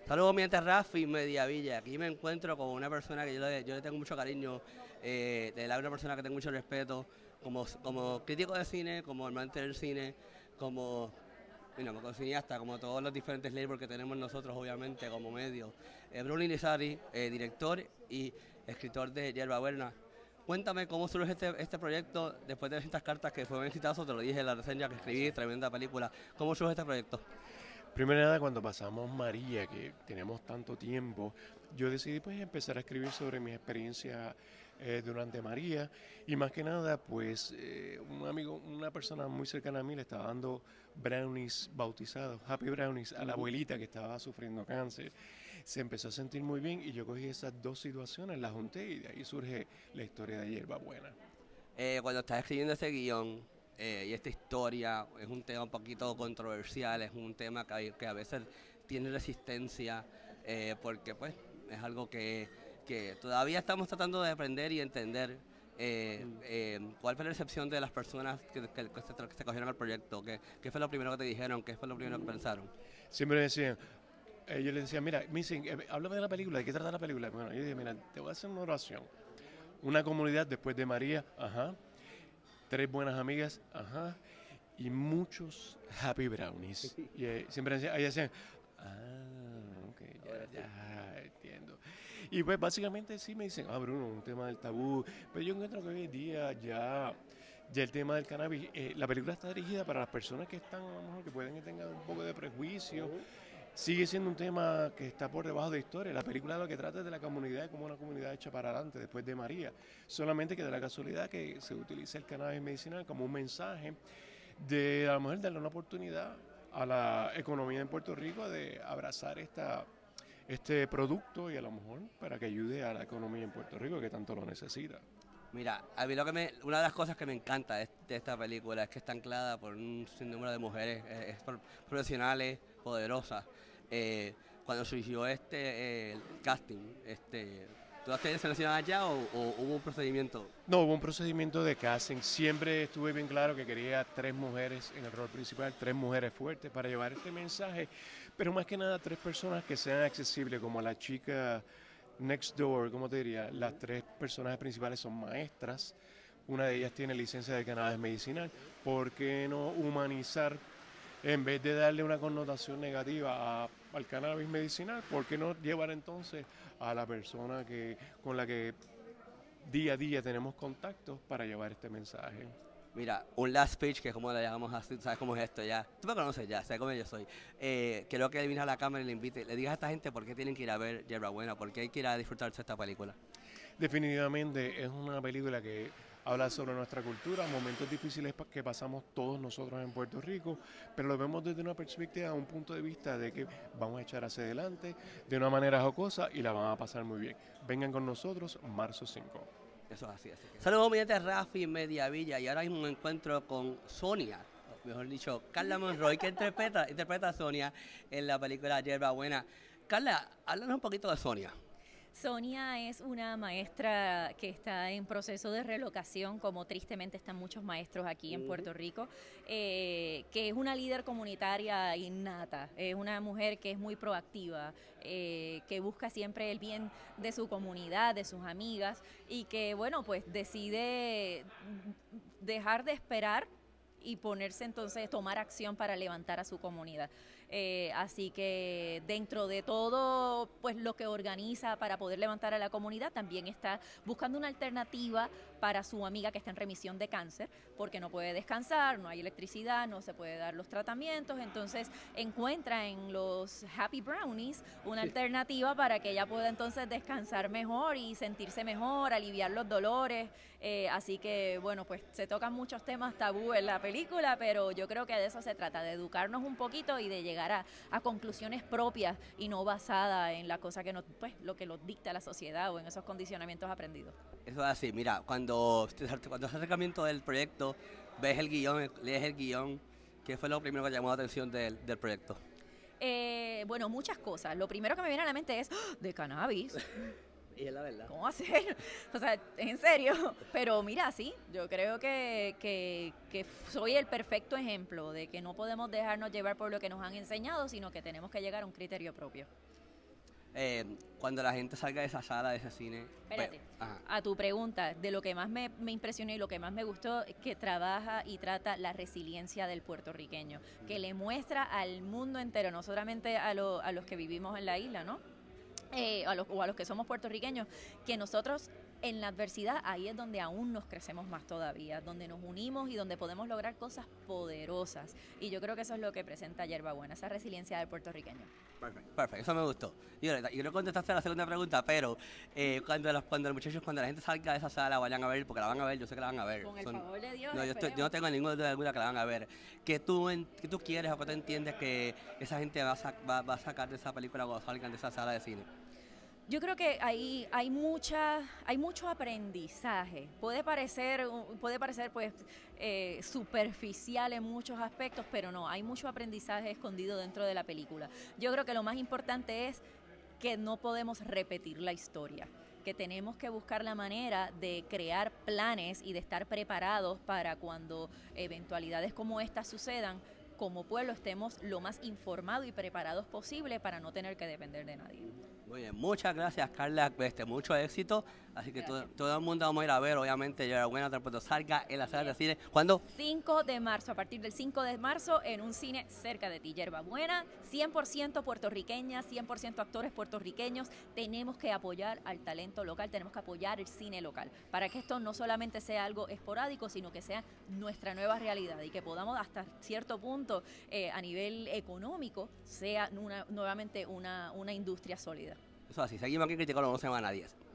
Saludos, mi gente Rafi, Mediavilla. Aquí me encuentro con una persona que yo le tengo mucho cariño, una persona que tengo mucho respeto, como crítico de cine, como amante del cine, como, como cineasta, como todos los diferentes labels que tenemos nosotros, obviamente, como medio. Bruno Irizarry, director y escritor de Yerba Buena. Cuéntame cómo surge este proyecto después de estas cartas que fue un exitazo, te lo dije en la reseña que escribí, tremenda película. ¿Cómo surge este proyecto? Primero nada, cuando pasamos María, que tenemos tanto tiempo, yo decidí pues empezar a escribir sobre mi experiencia durante María y más que nada pues un amigo, una persona muy cercana a mí le estaba dando brownies bautizados, happy brownies a la abuelita que estaba sufriendo cáncer. Se empezó a sentir muy bien y yo cogí esas dos situaciones, las junté y de ahí surge la historia de Hierba Buena. Cuando estás escribiendo ese guión y esta historia, es un tema un poquito controversial, es un tema que a veces tiene resistencia, porque pues es algo que todavía estamos tratando de aprender y entender. ¿Cuál fue la recepción de las personas que se cogieron al proyecto? ¿Qué fue lo primero que te dijeron? ¿Qué fue lo primero que pensaron? Siempre me decían, yo les decía, mira, me dicen, háblame de la película, ¿de qué trata la película? Bueno, yo dije, mira, te voy a hacer una oración. Una comunidad después de María, ajá. Tres buenas amigas, ajá. Y muchos happy brownies. Y siempre decían, ahí decían, ok, Ahora sí. ya entiendo. Y pues básicamente sí me dicen, Bruno, un tema del tabú. Pero yo encuentro que hoy en día ya el tema del cannabis, la película está dirigida para las personas que están, a lo mejor, que pueden que tengan un poco de prejuicio. Ujú. Sigue siendo un tema que está por debajo de historia. La película lo que trata es de la comunidad como una comunidad hecha para adelante después de María. Solamente que de la casualidad que se utiliza el cannabis medicinal como un mensaje de a lo mejor darle una oportunidad a la economía en Puerto Rico de abrazar este producto y a lo mejor para que ayude a la economía en Puerto Rico que tanto lo necesita. Mira, a mí una de las cosas que me encanta de esta película es que está anclada por un sinnúmero de mujeres profesionales, poderosas. Eh, Cuando surgió el casting, ¿tú las tenías seleccionadas ya o hubo un procedimiento? No, hubo un procedimiento de casting. Siempre estuve bien claro que quería tres mujeres en el rol principal, tres mujeres fuertes para llevar este mensaje, pero más que nada tres personas que sean accesibles, como la chica next door, como te diría. Las tres personajes principales son maestras. Una de ellas tiene licencia de cannabis medicinal. ¿Por qué no humanizar, en vez de darle una connotación negativa al cannabis medicinal, por qué no llevar entonces a la persona con la que día a día tenemos contactos para llevar este mensaje? Mira, un last speech, que es como le llamamos así, sabes cómo es esto ya. Tú me conoces ya, sabes cómo yo soy. Quiero que vienes a la cámara y le invite, le digas a esta gente por qué tienen que ir a ver Yerba Buena, por qué hay que ir a disfrutarse esta película. Definitivamente es una película que habla sobre nuestra cultura, momentos difíciles que pasamos todos nosotros en Puerto Rico, pero lo vemos desde una perspectiva, un punto de vista de que vamos a echar hacia adelante de una manera jocosa y la van a pasar muy bien. Vengan con nosotros, marzo 5. Eso es así, así que. Saludos, mi gente Rafi, Mediavilla, y ahora mismo me encuentro con Sonia, mejor dicho, Carla Monroy, que interpreta a Sonia en la película Yerba Buena. Carla, háblanos un poquito de Sonia. Sonia es una maestra que está en proceso de relocación, como tristemente están muchos maestros aquí en Puerto Rico, que es una líder comunitaria innata, es una mujer que es muy proactiva, que busca siempre el bien de su comunidad, de sus amigas, y que, bueno, pues decide dejar de esperar y ponerse entonces, tomar acción para levantar a su comunidad. Así que dentro de todo pues lo que organiza para poder levantar a la comunidad, también está buscando una alternativa para su amiga que está en remisión de cáncer, porque no puede descansar, no hay electricidad, no se puede dar los tratamientos, entonces encuentra en los Happy Brownies una alternativa para que ella pueda entonces descansar mejor y sentirse mejor, aliviar los dolores. Así que bueno, pues se tocan muchos temas tabú en la película, pero yo creo que de eso se trata, de educarnos un poquito y de llegar a conclusiones propias y no basadas en la cosa que nos, pues, lo que nos dicta la sociedad o en esos condicionamientos aprendidos. Eso es así, mira, cuando haces acercamiento del proyecto, ves el guión, lees el guión, ¿qué fue lo primero que llamó la atención del proyecto? Bueno, muchas cosas. Lo primero que me viene a la mente es de cannabis. Y es la verdad. ¿Cómo hacer? O sea, en serio. Pero mira, sí, yo creo que soy el perfecto ejemplo de que no podemos dejarnos llevar por lo que nos han enseñado, sino que tenemos que llegar a un criterio propio. cuando la gente salga de esa sala, de ese cine. Espérate, Ajá. a tu pregunta, de lo que más me impresionó y lo que más me gustó, es que trabaja y trata la resiliencia del puertorriqueño, que le muestra al mundo entero, no solamente a los que vivimos en la isla, ¿no? O a los que somos puertorriqueños, que nosotros en la adversidad ahí es donde aún nos crecemos más todavía, donde nos unimos y donde podemos lograr cosas poderosas. Y yo creo que eso es lo que presenta Yerba Buena, esa resiliencia del puertorriqueño. Perfecto, eso me gustó. Y no contestaste la segunda pregunta, pero cuando los muchachos, cuando la gente salga de esa sala, vayan a ver, porque la van a ver, yo sé que la van a ver. Con el favor de Dios. No, yo no tengo ninguna duda que la van a ver. ¿Qué tú quieres o qué tú entiendes que esa gente va a sacar de esa película cuando salgan de esa sala de cine? Yo creo que hay mucho aprendizaje. Puede parecer pues superficial en muchos aspectos, pero no, hay mucho aprendizaje escondido dentro de la película. Yo creo que lo más importante es que no podemos repetir la historia, que tenemos que buscar la manera de crear planes y de estar preparados para cuando eventualidades como estas sucedan, como pueblo estemos lo más informados y preparados posible para no tener que depender de nadie. Muy bien, muchas gracias, Carla, mucho éxito. Así que todo el mundo vamos a ir a ver, obviamente, Yerba Buena tan pronto salga en la sala de cine. ¿Cuándo? 5 de marzo, a partir del 5 de marzo, en un cine cerca de ti. Yerba Buena, 100% puertorriqueña, 100% actores puertorriqueños. Tenemos que apoyar al talento local, tenemos que apoyar el cine local, para que esto no solamente sea algo esporádico, sino que sea nuestra nueva realidad y que podamos hasta cierto punto, a nivel económico, sea nuevamente una industria sólida. Eso así, seguimos aquí criticando, no se van a 10.